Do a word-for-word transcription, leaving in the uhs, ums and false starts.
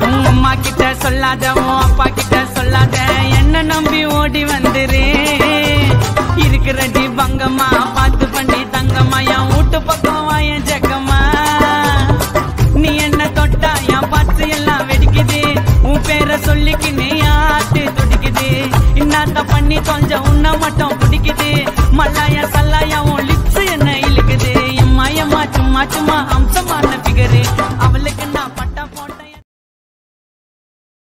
உன் அம்மா கிட்ட சொல்லாத உன் அப்பா கிட்ட சொல்லாத என்ன நம்பி ஓடி வந்துரு இருக்கிறடி பங்கம்மா பார்த்து பண்ணி தங்கம்மா என் வீட்டு பக்கம் வாயன் ஜக்கம்மா நீ என்ன தொட்டா என் பத்து எல்லாம் வெடிக்குது உன் பேரை சொல்லிக்கினே ஆட்டு துடிக்குது இன்னாத்த பண்ணி கொஞ்சம் உன்ன மட்டும்